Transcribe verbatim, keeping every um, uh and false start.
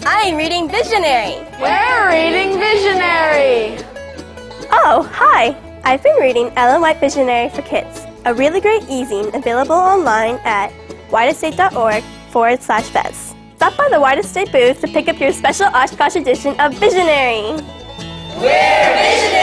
I'm reading Visionary. We're reading Visionary. Oh, hi. I've been reading Ellen White Visionary for Kids, a really great e-zine available online at whiteestate.org forward slash Vez. Stop by the White Estate booth to pick up your special Oshkosh edition of Visionary. We're Visionary!